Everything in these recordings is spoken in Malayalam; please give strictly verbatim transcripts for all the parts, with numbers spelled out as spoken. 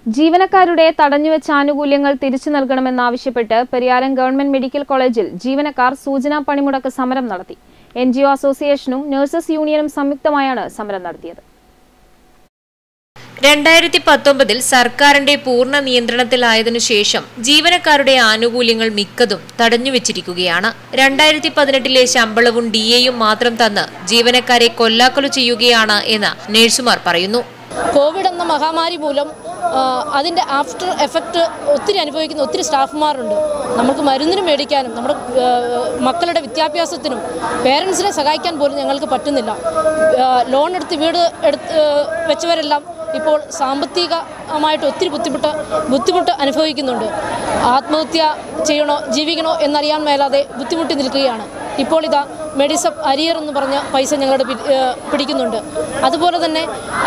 ജീവനക്കാരുടെ തടഞ്ഞുവെച്ച ആനുകൂല്യങ്ങൾ തിരിച്ചു നൽകണമെന്നാവശ്യപ്പെട്ട് പെരിയാരം ഗവൺമെന്റ് മെഡിക്കൽ കോളേജിൽ ജീവനക്കാർ സൂചനാ പണിമുടക്ക് സമരം നടത്തി. എൻ ജി ഒ അസോസിയേഷനും നഴ്സസ് യൂണിയനും സംയുക്തമായാണ് സമരം നടത്തിയത്. രണ്ടായിരത്തി പത്തൊമ്പതിൽ സർക്കാരിന്റെ പൂർണ്ണ നിയന്ത്രണത്തിലായതിനു ശേഷം ജീവനക്കാരുടെ ആനുകൂല്യങ്ങൾ മിക്കതും തടഞ്ഞുവെച്ചിരിക്കുകയാണ്. രണ്ടായിരത്തി പതിനെട്ടിലെ ശമ്പളവും ഡി എയും മാത്രം തന്ന് ജീവനക്കാരെ കൊല്ലാക്കൊല ചെയ്യുകയാണ് എന്ന് നഴ്സുമാർ പറയുന്നു. കോവിഡ് എന്ന മഹാമാരി മൂലം അതിൻ്റെ ആഫ്റ്റർ എഫക്റ്റ് ഒത്തിരി അനുഭവിക്കുന്ന ഒത്തിരി സ്റ്റാഫുമാരുണ്ട്. നമുക്ക് മരുന്നിന് മേടിക്കാനും നമ്മുടെ മക്കളുടെ വിദ്യാഭ്യാസത്തിനും പേരൻസിനെ സഹായിക്കാൻ പോലും ഞങ്ങൾക്ക് പറ്റുന്നില്ല. ലോൺ എടുത്ത് വീട് എടുത്ത് വെച്ചവരെല്ലാം ഇപ്പോൾ സാമ്പത്തികമായിട്ട് ഒത്തിരി ബുദ്ധിമുട്ട് ബുദ്ധിമുട്ട് അനുഭവിക്കുന്നുണ്ട്. ആത്മഹത്യ ചെയ്യണോ ജീവിക്കണോ എന്നറിയാൻ മേലാതെ ബുദ്ധിമുട്ടി നിൽക്കുകയാണ്. ഇപ്പോൾ ഇതാ മെഡിസപ്പ് അരിയർ എന്ന് പറഞ്ഞ പൈസ ഞങ്ങളുടെ പിടിക്കുന്നുണ്ട്. അതുപോലെ തന്നെ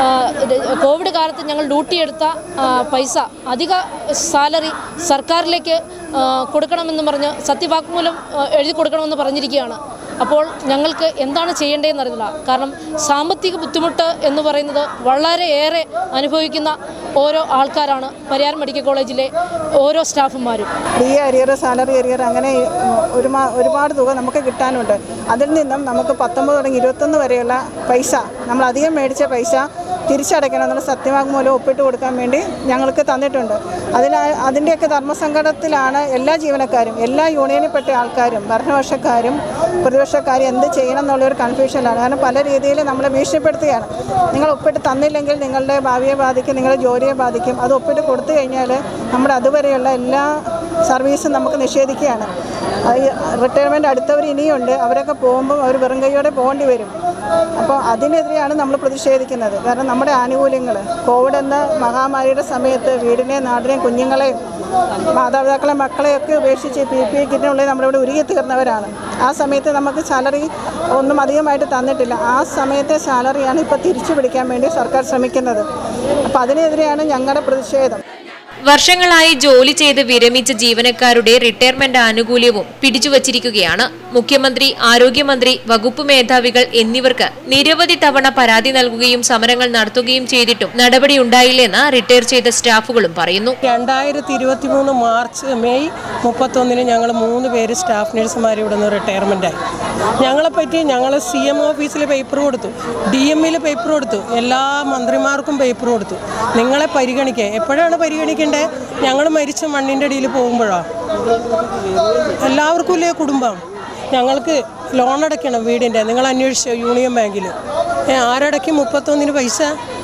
കോവിഡ് കാലത്ത് ഞങ്ങൾ ഡ്യൂട്ടി എടുത്ത പൈസ അധിക സാലറി സർക്കാരിലേക്ക് കൊടുക്കണമെന്ന് പറഞ്ഞ് സത്യവാങ്മൂലം എഴുതി കൊടുക്കണമെന്ന് പറഞ്ഞിരിക്കുകയാണ്. അപ്പോൾ ഞങ്ങൾക്ക് എന്താണ് ചെയ്യേണ്ടതെന്ന് അറിയില്ല. കാരണം സാമ്പത്തിക ബുദ്ധിമുട്ട് എന്ന് പറയുന്നത് വളരെയേറെ അനുഭവിക്കുന്ന ഓരോ ആൾക്കാരാണ് പെരിയാരം മെഡിക്കൽ കോളേജിലെ ഓരോ സ്റ്റാഫുമാരും. D A arrear, salary arrear, അങ്ങനെ ഒരു ഒരുപാട് തുക നമുക്ക് കിട്ടാനുണ്ട്. അതിൽ നിന്നും നമുക്ക് പത്തൊമ്പത് തുടങ്ങി ഇരുപത്തൊന്ന് വരെയുള്ള പൈസ നമ്മൾ അധികം മേടിച്ച പൈസ തിരിച്ചടയ്ക്കണം എന്നുള്ള സത്യവാങ്മൂലം ഒപ്പിട്ട് കൊടുക്കാൻ വേണ്ടി ഞങ്ങൾക്ക് തന്നിട്ടുണ്ട്. അതിൽ അതിൻ്റെയൊക്കെ ധർമ്മസങ്കടത്തിലാണ് എല്ലാ ജീവനക്കാരും, എല്ലാ യൂണിയനിൽപ്പെട്ട ആൾക്കാരും, ഭരണപക്ഷക്കാരും പ്രതിപക്ഷക്കാരും എന്ത് ചെയ്യണം എന്നുള്ളൊരു കൺഫ്യൂഷനിലാണ്. കാരണം പല രീതിയിൽ നമ്മളെ ഭീഷണിപ്പെടുത്തുകയാണ്. നിങ്ങൾ ഒപ്പിട്ട് തന്നില്ലെങ്കിൽ നിങ്ങളുടെ ഭാവിയെ ബാധിക്കും, നിങ്ങളുടെ ജോലിയെ ബാധിക്കും. അത് ഒപ്പിട്ട് കൊടുത്തു കഴിഞ്ഞാൽ നമ്മുടെ അതുവരെയുള്ള എല്ലാ സർവീസും നമുക്ക് നിഷേധിക്കുകയാണ്. റിട്ടയർമെൻറ്റ് അടുത്തവർ ഇനിയുണ്ട്. അവരൊക്കെ പോകുമ്പോൾ അവർ വെറും കൈയോടെ പോകേണ്ടി വരും. അപ്പോൾ അതിനെതിരെയാണ് നമ്മൾ പ്രതിഷേധിക്കുന്നത്. കാരണം നമ്മുടെ ആനുകൂല്യങ്ങൾ കോവിഡ് എന്ന മഹാമാരിയുടെ സമയത്ത് വീടിനെ, നാടിനെയും, കുഞ്ഞുങ്ങളെയും, മാതാപിതാക്കളെ, മക്കളെയൊക്കെ ഉപേക്ഷിച്ച് പി പി കിറ്റിനുള്ളിൽ നമ്മളിവിടെ ഉരുകി തീർന്നവരാണ്. ആ സമയത്ത് നമുക്ക് സാലറി ഒന്നും അധികമായിട്ട് തന്നിട്ടില്ല. ആ സമയത്തെ സാലറിയാണ് ഇപ്പോൾ തിരിച്ചു പിടിക്കാൻ വേണ്ടി സർക്കാർ ശ്രമിക്കുന്നത്. അപ്പോൾ അതിനെതിരെയാണ് ഞങ്ങളുടെ പ്രതിഷേധം. വർഷങ്ങളായി ജോലി ചെയ്ത് വിരമിച്ച ജീവനക്കാരുടെ റിട്ടയർമെന്റ് ആനുകൂല്യവും പിടിച്ചുവച്ചിരിക്കുകയാണ്. മുഖ്യമന്ത്രി, ആരോഗ്യമന്ത്രി, വകുപ്പ് മേധാവികൾ എന്നിവർക്ക് നിരവധി തവണ പരാതി നൽകുകയും സമരങ്ങൾ നടത്തുകയും ചെയ്തിട്ടും നടപടിയുണ്ടായില്ലെന്ന് റിട്ടയർ ചെയ്ത സ്റ്റാഫുകളും പറയുന്നു. രണ്ടായിരത്തി ഇരുപത്തി മൂന്ന് മാർച്ച് മെയ് മുപ്പത്തൊന്നിന് ഞങ്ങൾ മൂന്ന് പേര് സ്റ്റാഫ് നഴ്സുമാർ ഇവിടെ നിന്ന് റിട്ടയർമെൻറ്റായി. ഞങ്ങളെപ്പറ്റി ഞങ്ങൾ സി എം ഓഫീസിൽ പേപ്പർ കൊടുത്തു, ഡി എമ്മിൽ പേപ്പർ കൊടുത്തു, എല്ലാ മന്ത്രിമാർക്കും പേപ്പർ കൊടുത്തു. നിങ്ങളെ പരിഗണിക്കുക എപ്പോഴാണ് പരിഗണിക്കേണ്ടത്? ഞങ്ങൾ മരിച്ച മണ്ണിൻ്റെ അടിയിൽ പോകുമ്പോഴാണ്. എല്ലാവർക്കും ഇല്ലേ കുടുംബം? ഞങ്ങൾക്ക് ലോൺ അടയ്ക്കണം വീടിൻ്റെ. നിങ്ങൾ അന്വേഷിച്ചോ യൂണിയൻ ബാങ്കിൽ? ആരടയ്ക്കും മുപ്പത്തൊന്നിന് പൈസ?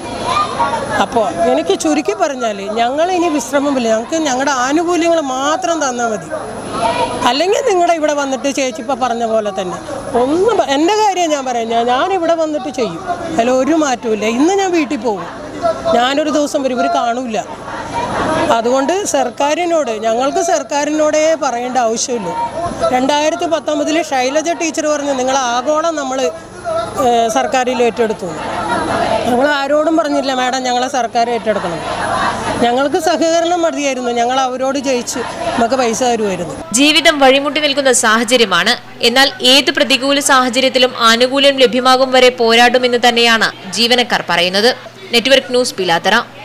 അപ്പോൾ എനിക്ക് ചുരുക്കി പറഞ്ഞാൽ ഞങ്ങൾ ഇനി വിശ്രമമില്ല. ഞങ്ങൾക്ക് ഞങ്ങളുടെ ആനുകൂല്യങ്ങൾ മാത്രം തന്നാൽ മതി. അല്ലെങ്കിൽ നിങ്ങളുടെ ഇവിടെ വന്നിട്ട് ചേച്ചി ഇപ്പോൾ പറഞ്ഞ പോലെ തന്നെ ഒന്നും എൻ്റെ കാര്യം ഞാൻ പറയാം. ഞാൻ ഞാനിവിടെ വന്നിട്ട് ചെയ്യും. അതിൽ ഒരു മാറ്റമില്ല. ഇന്ന് ഞാൻ വീട്ടിൽ പോകും. ഞാനൊരു ദിവസം വരും, ഇവർ കാണൂല. അതുകൊണ്ട് സർക്കാരിനോട് ഞങ്ങൾക്ക് സർക്കാരിനോടേ പറയേണ്ട ആവശ്യമില്ല. രണ്ടായിരത്തി പത്തൊമ്പതിൽ ശൈലജ ടീച്ചർ പറഞ്ഞു നിങ്ങൾ ആഗോളം നമ്മൾ സർക്കാരിൽ ഏറ്റെടുത്തു. ഞങ്ങൾ ആരോടും പറഞ്ഞില്ല മാഡം ഞങ്ങളെ സർക്കാർ ഏറ്റെടുക്കണം. ഞങ്ങൾക്ക് സഹകരണം മതിയായിരുന്നു. ഞങ്ങൾ അവരോട് ജയിച്ച് നമുക്ക് പൈസ തരുമായിരുന്നു. ജീവിതം വഴിമുട്ടി നിൽക്കുന്ന സാഹചര്യമാണ്. എന്നാൽ ഏത് പ്രതികൂല സാഹചര്യത്തിലും ആനുകൂല്യം ലഭ്യമാകും വരെ പോരാടുമെന്ന് തന്നെയാണ് ജീവനക്കാർ പറയുന്നത്. Network news, Pilathara.